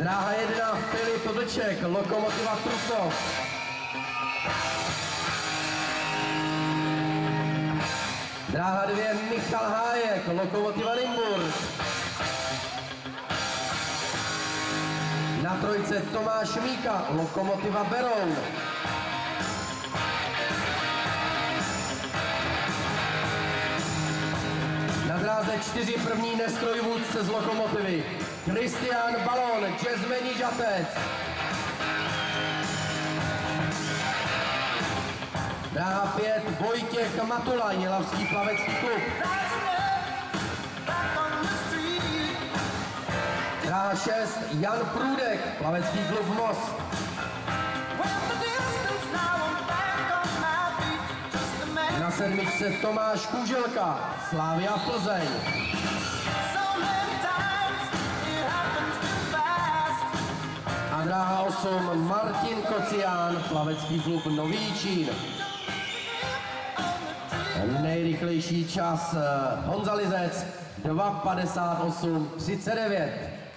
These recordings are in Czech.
Dráha 1 Filip Vlček, Lokomotiva Trutnov. Dráha 2 Michal Hájek, Lokomotiva Nymburk. Na trojce Tomáš Míka, Lokomotiva Beroun. Na dráze 4 první nestrojvůdce z Lokomotivy. Kristián Balon, Jazzmeni Žatec. Dráha 5 Vojtěch Matula, Jilavský plavecký klub. Dráha 6 Jan Průdek, plavecký klub Most. Na 7 Tomáš Kůželka, Slavia Plzeň. A dráha 8 Martin Kocián, plavecký klub Nový Jičín. Nejrychlejší čas Honza Lizec 2:58:39.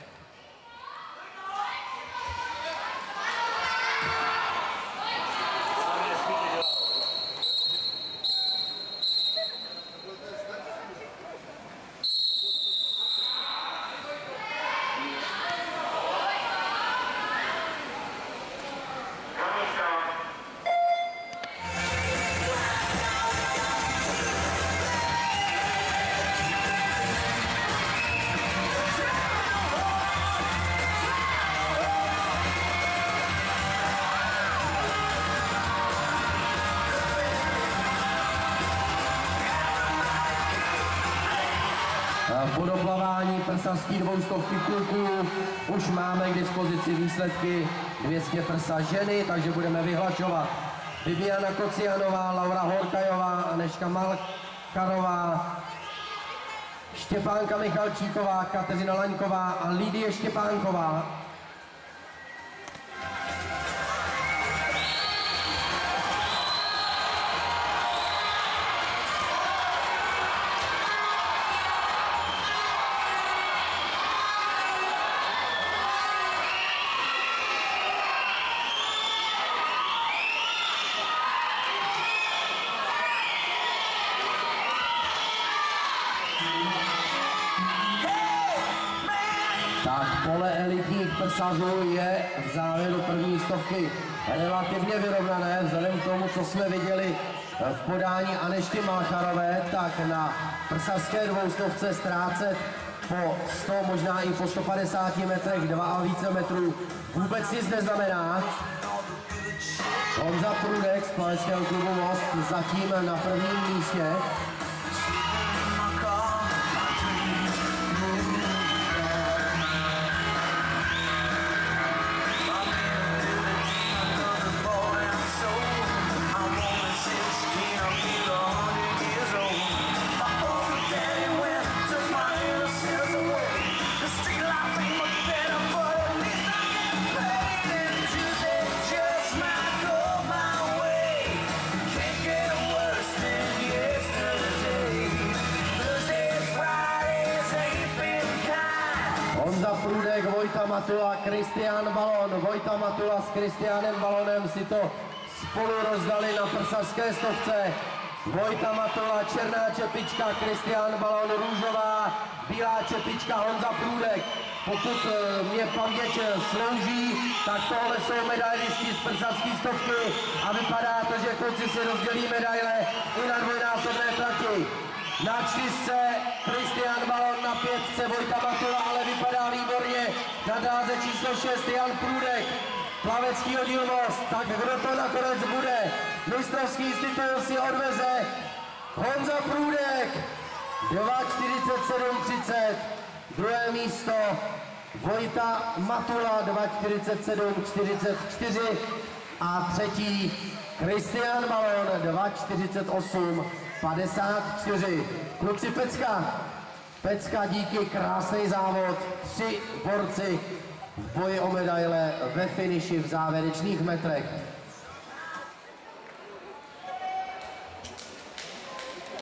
Po doplavání prsařský dvoustovky kluků už máme k dispozici výsledky 200 prsa ženy, takže budeme vyhlašovat. Viviana Kocianová, Laura Horkajová, Aneška Malkarová, Štěpánka Michalčíková, Kateřina Laňková a Lidie Štěpánková. Tak pole elitních prsařů je v závěru první stovky relativně vyrovnané, vzhledem k tomu, co jsme viděli v podání Anešky Malcharové, tak na prsařské dvoustovce ztrácet po 100, možná i po 150 metrech 2 a více metrů vůbec nic neznamená. Honza Průdek z plaveckého klubu Most zatím na prvním místě. Honza Průdek, Vojta Matula, Kristián Balon. Vojta Matula s Kristiánem Balonem si to spolu rozdali na prsařské stovce. Vojta Matula, černá čepička, Kristián Balon, růžová, bílá čepička, Honza Průdek. Pokud mě paměť slouží, tak tohle jsou medailisti z prsařské stovky a vypadá to, že kluci si rozdělí medaile i na dvojnásobné trati. Na 4 Kristián Balon, na 5 Vojta Matula, ale vypadá výborně. Na dráze číslo 6 Jan Průdek, plavecký oddíl Most. Tak kdo to nakonec bude? Mistrovský titul si odveze Honza Průdek, 2:47:30. Druhé místo Vojta Matula, 2:47:44. A třetí Kristián Balon, 2:48:54. Kluci Pecka, díky, krásný závod. 3 borci v boji o medaile ve finiši v závěrečných metrech.